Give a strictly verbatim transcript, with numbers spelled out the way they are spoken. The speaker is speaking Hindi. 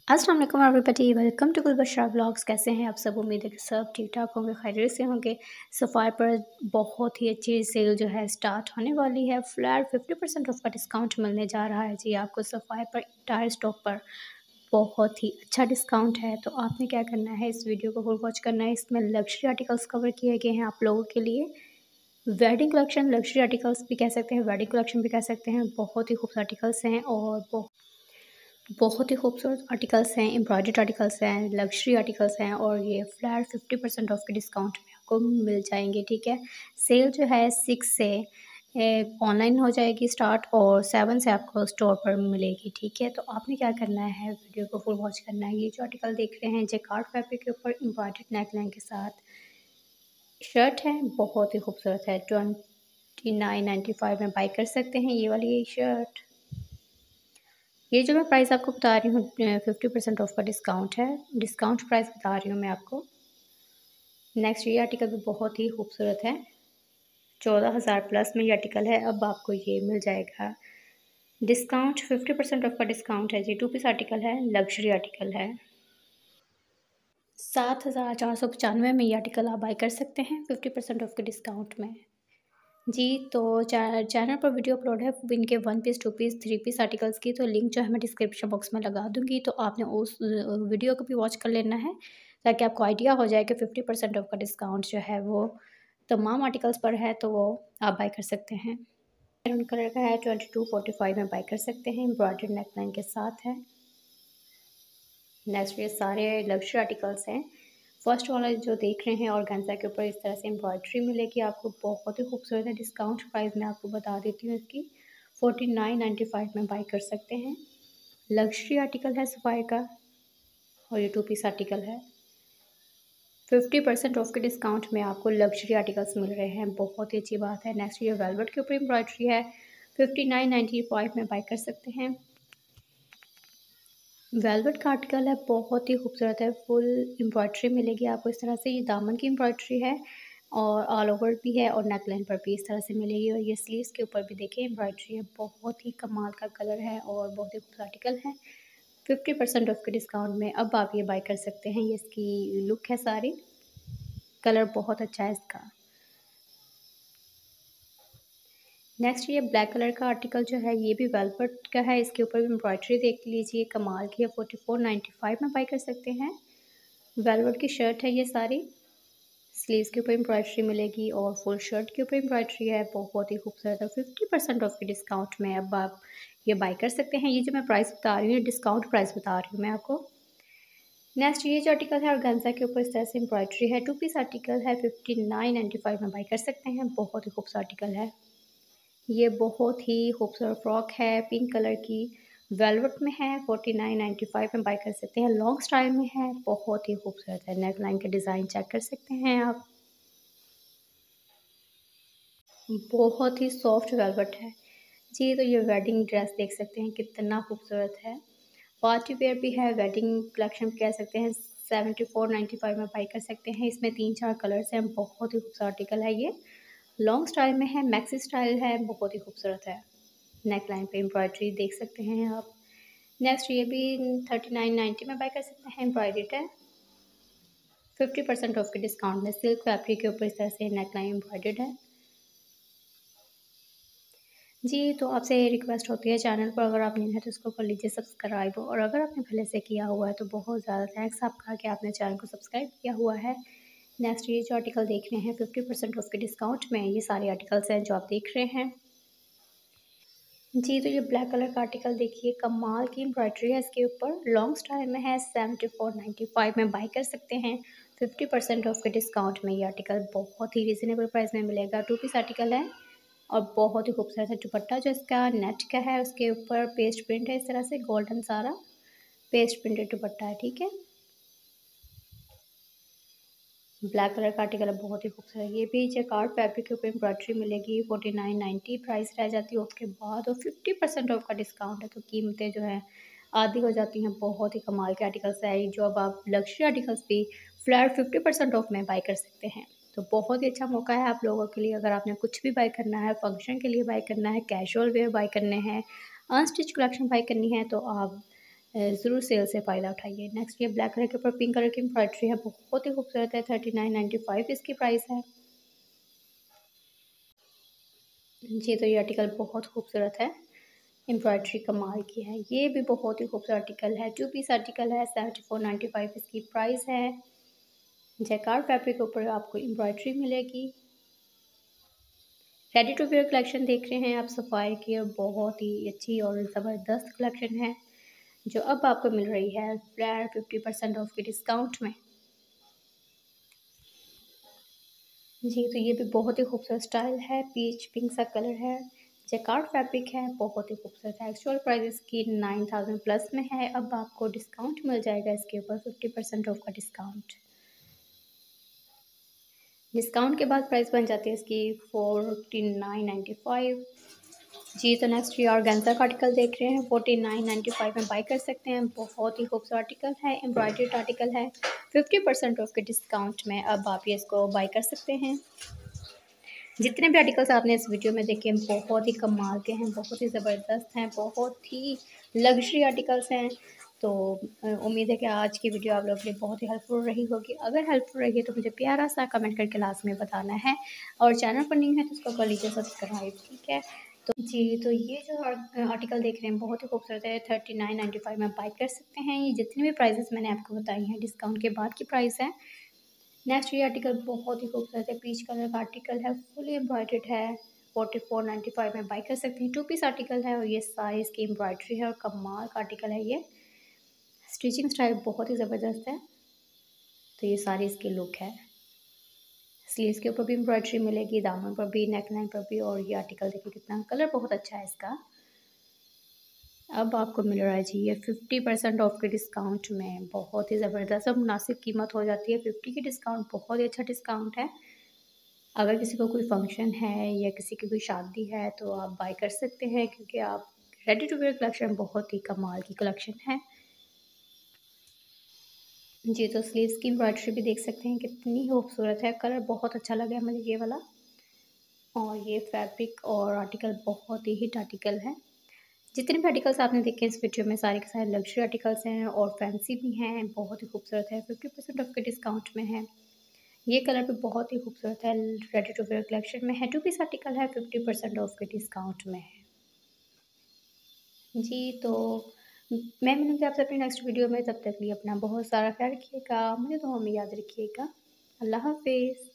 अस्सलाम वालेकुम everybody, welcome to Gulbashra blogs. कैसे हैं आप सब? उम्मीद है कि सब ठीक ठाक होंगे, खैरियत से होंगे। सफ़ाई पर बहुत ही अच्छी सेल जो है स्टार्ट होने वाली है। फ्लैट फिफ्टी परसेंट ऑफ का डिस्काउंट मिलने जा रहा है जी आपको सफ़ाई पर, इंटायर स्टॉक पर बहुत ही अच्छा डिस्काउंट है। तो आपने क्या करना है, इस वीडियो को फुल वॉच करना है। इसमें लग्जरी आर्टिकल्स कवर किए गए हैं आप लोगों के लिए। वेडिंग कलेक्शन, लग्जरी आर्टिकल्स भी कह सकते हैं, वेडिंग कलेक्शन भी कह सकते हैं। बहुत ही खूबसूरत आर्टिकल्स हैं और बहुत बहुत ही खूबसूरत आर्टिकल्स हैं, एम्ब्रॉयडर्ड आर्टिकल्स हैं, लग्जरी आर्टिकल्स हैं और ये फ्लैट फिफ्टी परसेंट ऑफ के डिस्काउंट में आपको मिल जाएंगे। ठीक है, सेल जो है सिक्स से ऑनलाइन हो जाएगी स्टार्ट और सेवन से आपको स्टोर पर मिलेगी। ठीक है, तो आपने क्या करना है, वीडियो को फुल वॉच करना है। ये जो आर्टिकल देख रहे हैं जैकार्ड फैब्रिक के ऊपर एम्ब्रॉयडर्ड नेकलाइन के साथ शर्ट है, बहुत ही खूबसूरत है। ट्वेंटी नाइन नाइन्टी फाइव में बाई कर सकते हैं ये वाली शर्ट। ये जो मैं प्राइस आपको बता रही हूँ फिफ्टी परसेंट ऑफ का डिस्काउंट है, डिस्काउंट प्राइस बता रही हूँ मैं आपको। नेक्स्ट ये आर्टिकल भी बहुत ही खूबसूरत है, चौदह हज़ार प्लस में ये आर्टिकल है। अब आपको ये मिल जाएगा डिस्काउंट, फिफ्टी परसेंट ऑफ का डिस्काउंट है जी। टू पीस आर्टिकल है, लग्जरी आर्टिकल है। सात हज़ार चार सौ पचानवे में ये आर्टिकल आप बाई कर सकते हैं फिफ्टी परसेंट ऑफ के डिस्काउंट में जी। तो चैनल पर वीडियो अपलोड है इनके one piece, two piece, three piece articles की, तो लिंक जो है मैं डिस्क्रिप्शन बॉक्स में लगा दूंगी। तो आपने उस वीडियो को भी वॉच कर लेना है ताकि आपको आइडिया हो जाए कि फिफ्टी परसेंट ऑफ का डिस्काउंट जो है वो तमाम आर्टिकल्स पर है, तो वो आप बाई कर सकते हैं। मैरून कलर का है, ट्वेंटी टू फोर्टी फाइव में बाई कर सकते हैं, एम्ब्रॉयडर्ड नेकलाइन के साथ है। नेक्स्ट ये सारे लग्जरी आर्टिकल्स हैं। फर्स्ट वाला जो देख रहे हैं ऑर्गेन्जा के ऊपर इस तरह से एम्ब्रॉयडरी मिलेगी आपको, बहुत ही खूबसूरत है। डिस्काउंट प्राइस मैं आपको बता देती हूँ इसकी, फोर्टी नाइन नाइन्टी फाइव में बाई कर सकते हैं। लग्जरी आर्टिकल है सफ़ाई का और ये टू पीस आर्टिकल है। फिफ्टी परसेंट ऑफ के डिस्काउंट में आपको लग्जरी आर्टिकल्स मिल रहे हैं, बहुत ही अच्छी बात है। नेक्स्ट ये वेलवेट के ऊपर एम्ब्रॉयडरी है, फिफ्टी नाइन नाइन्टी फाइव में बाई कर सकते हैं। वेलवेट का आर्टिकल है, बहुत ही खूबसूरत है। फुल एम्ब्रॉयडरी मिलेगी आपको इस तरह से। ये दामन की एम्ब्रॉयडरी है और ऑल ओवर भी है और नेकलाइन पर भी इस तरह से मिलेगी। और ये स्लीव्स के ऊपर भी देखिए एम्ब्रॉयडरी है, बहुत ही कमाल का कलर है और बहुत ही खूबसूरत आर्टिकल है। फिफ्टी परसेंट ऑफ के डिस्काउंट में अब आप ये बाई कर सकते हैं। ये इसकी लुक है सारी, कलर बहुत अच्छा है इसका। नेक्स्ट ये ब्लैक कलर का आर्टिकल जो है ये भी वेलवेट का है, इसके ऊपर भी एम्ब्रॉयडरी देख लीजिए, कमाल की है। फोर्टी फोर नाइन्टी फाइव में बाई कर सकते हैं। वेलवेट की शर्ट है ये सारी, स्लीव्स के ऊपर एम्ब्रॉयडरी मिलेगी और फुल शर्ट के ऊपर एम्ब्रॉयडरी है, बहुत ही खूबसूरत है। फिफ्टी परसेंट ऑफ के डिस्काउंट में अब आप ये बाई कर सकते हैं। ये जो मैं प्राइस बता रही हूँ, डिस्काउंट प्राइस बता रही हूँ मैं आपको। नेक्स्ट ये जो आर्टिकल है ऑर्गेन्जा के ऊपर इस तरह से एम्ब्रॉयडरी है, टू पीस आर्टिकल है, फिफ्टी नाइन नाइन्टी फाइव में बाई कर सकते हैं। बहुत ही खूबसूरत आर्टिकल है। ये बहुत ही खूबसूरत फ्रॉक है, पिंक कलर की, वेलवेट में है, फोर्टी नाइन नाइन्टी फाइव में बाई कर सकते हैं। लॉन्ग स्टाइल में है, बहुत ही खूबसूरत है। नेक लाइन का डिज़ाइन चेक कर सकते हैं आप, बहुत ही सॉफ्ट वेलवेट है जी। तो ये वेडिंग ड्रेस देख सकते हैं कितना खूबसूरत है। पार्टी वेयर भी है, वेडिंग कलेक्शन कह सकते हैं। सेवेंटी फोर नाइन्टी फाइव में बाई कर सकते हैं। इसमें तीन चार कलर्स हैं, बहुत ही खूबसूरत आर्टिकल है। ये लॉन्ग स्टाइल में है, मैक्सी स्टाइल है, बहुत ही खूबसूरत है। नेक लाइन पे एम्ब्रॉयडरी देख सकते हैं आप। नेक्स्ट ये भी थर्टी नाइन नाइन्टी में बाई कर सकते हैं, एम्ब्रॉयडर्ड है। फिफ्टी परसेंट ऑफ के डिस्काउंट में सिल्क फैब्रिक के ऊपर इस तरह से नेक लाइन एम्ब्रॉयडर्ड है जी। तो आपसे रिक्वेस्ट होती है, चैनल पर अगर आप न्यू हैं तो इसको कर लीजिए सब्सक्राइब, और अगर आपने पहले से किया हुआ है तो बहुत ज़्यादा थैंक्स आपका कि आपने चैनल को सब्सक्राइब किया हुआ है। नेक्स्ट ये जो आर्टिकल देख रहे हैं फिफ्टी परसेंट ऑफ के डिस्काउंट में, ये सारे आर्टिकल्स हैं जो आप देख रहे हैं जी। तो ये ब्लैक कलर का आर्टिकल देखिए, कमाल की एम्ब्रॉयडरी है इसके ऊपर, लॉन्ग स्टाइल में है, सेवेंटी फोर नाइन्टी फाइव में बाई कर सकते हैं। फिफ्टी परसेंट ऑफ के डिस्काउंट में ये आर्टिकल बहुत ही रीज़नेबल प्राइस में मिलेगा। टू पीस आर्टिकल है और बहुत ही खूबसूरत है। दुपट्टा जो इसका नेट का है, उसके ऊपर पेस्ट प्रिंट है इस तरह से, गोल्डन सारा पेस्ट प्रिंटेड दुपट्टा है। ठीक है, ब्लैक कलर का आर्टिकल है, बहुत ही खूबसूरत। ये भी जैकार्ड फैब्रिक के ऊपर एम्ब्रॉयडरी मिलेगी, फोर्टी नाइन नाइन्टी प्राइस रह जाती है उसके बाद, और फिफ्टी परसेंट ऑफ का डिस्काउंट है तो कीमतें जो है आधी हो जाती हैं। बहुत ही कमाल के आर्टिकल्स है जो अब आप लग्जरी आर्टिकल्स भी फ्लैट फिफ्टी परसेंट ऑफ में बाई कर सकते हैं। तो बहुत ही अच्छा मौका है आप लोगों के लिए, अगर आपने कुछ भी बाई करना है, फंक्शन के लिए बाई करना है, कैजुअल वेयर बाई करने हैं, अनस्टिच कलेक्शन बाई करनी है, तो आप ज़रूर सेल से फ़ायदा उठाइए। नेक्स्ट ये ब्लैक कलर के ऊपर पिंक कलर की एम्ब्रॉयडरी है, बहुत ही खूबसूरत है। थर्टी नाइन नाइन्टी फाइव इसकी प्राइस है। जी, तो ये आर्टिकल बहुत खूबसूरत है, एम्ब्रॉयडरी कमाल की है। ये भी बहुत ही खूबसूरत आर्टिकल है, टू पीस आर्टिकल है। सेवेंटी फोर नाइन्टी फाइव इसकी प्राइस है। जैकार्ड फैब्रिक के ऊपर आपको एम्ब्रॉयडरी मिलेगी। रेडी टू वेयर कलेक्शन देख रहे हैं आप सफ़ायर की, और बहुत ही अच्छी और ज़बरदस्त कलेक्शन है जो अब आपको मिल रही है फ्लैट फिफ्टी परसेंट ऑफ के डिस्काउंट में। जी, तो ये भी बहुत ही खूबसूरत स्टाइल है, पीच पिंक सा कलर है, जैकार्ड फैब्रिक है, बहुत ही खूबसूरत है। एक्चुअल प्राइस इसकी नाइन थाउजेंड प्लस में है, अब आपको डिस्काउंट मिल जाएगा इसके ऊपर फिफ्टी परसेंट ऑफ का डिस्काउंट। डिस्काउंट के बाद प्राइस बन जाती है इसकी फोर्टी नाइन नाइन्टी फाइव। जी, तो नेक्स्ट ये ऑर्गेन्जा का आर्टिकल देख रहे हैं, फोर्टी नाइन नाइन्टी फाइव में बाई कर सकते हैं। बहुत ही खूबसूरत आर्टिकल है, एम्ब्रॉयडर्ड आर्टिकल है, फिफ्टी परसेंट ऑफ के डिस्काउंट में अब आप ये इसको बाई कर सकते हैं। जितने भी आर्टिकल्स आपने इस वीडियो में देखे हैं बहुत ही कमाल के हैं, बहुत ही ज़बरदस्त हैं, बहुत ही लग्जरी आर्टिकल्स हैं। तो उम्मीद है कि आज की वीडियो आप लोगों के लिए बहुत ही हेल्पफुल रही होगी। अगर हेल्पफुल रही है तो मुझे प्यारा सा कमेंट करके लास्ट में बताना है, और चैनल पर नहीं है तो उसको कर लीजिए सब्सक्राइब, ठीक है। तो जी, तो ये जो आर्टिकल देख रहे हैं बहुत ही खूबसूरत है, थर्टी नाइन नाइन्टी फाइव में बाई कर सकते हैं। ये जितने भी प्राइजेस मैंने आपको बताई हैं डिस्काउंट के बाद की प्राइस है। नेक्स्ट ये आर्टिकल बहुत ही खूबसूरत है, पीच कलर का आर्टिकल है, फुली एम्ब्रॉयडर्ड है, फोर्टी फोर नाइन्टी फाइव में बाई कर सकते हैं। टू पीस आर्टिकल है और ये सारी इसकी एम्ब्रॉयडरी है और कमाल का आर्टिकल है। ये स्टिचिंग स्टाइल बहुत ही ज़बरदस्त है। तो ये सारी इसकी लुक है। स्लीव्स के ऊपर भी एम्ब्रॉयडरी मिलेगी, दामन पर भी, नेक लाइन पर भी। और ये आर्टिकल देखिए कितना कलर बहुत अच्छा है इसका। अब आपको मिल रहा है जी ये फिफ्टी परसेंट ऑफ के डिस्काउंट में, बहुत ही ज़बरदस्त और मुनासिब कीमत हो जाती है। फिफ्टी की डिस्काउंट बहुत ही अच्छा डिस्काउंट है। अगर किसी को कोई फंक्शन है या किसी की कोई शादी है तो आप बाय कर सकते हैं, क्योंकि आप रेडी टू वेयर कलेक्शन बहुत ही कमाल की कलेक्शन है। जी, तो स्लीव्स की एम्ब्रॉयडरी भी देख सकते हैं कितनी खूबसूरत है, कलर बहुत अच्छा लगा है मुझे ये वाला। और ये फैब्रिक और आर्टिकल बहुत ही हिट आर्टिकल है। जितने भी आर्टिकल्स आपने देखे इस वीडियो में सारे के सारे लग्जरी आर्टिकल्स हैं और फैंसी भी हैं, बहुत ही खूबसूरत है, फिफ्टी परसेंट ऑफ के डिस्काउंट में है। ये कलर भी बहुत ही खूबसूरत है, रेडी टू वेयर कलेक्शन में है, टू पीस आर्टिकल है, फिफ्टी परसेंट ऑफ के डिस्काउंट में है। जी, तो मैं मिलूँगी आपसे अपनी नेक्स्ट वीडियो में, तब तक के लिए अपना बहुत सारा ख्याल रखिएगा, मुझे दुआओं में याद रखिएगा। अल्लाह हाफ़िज़।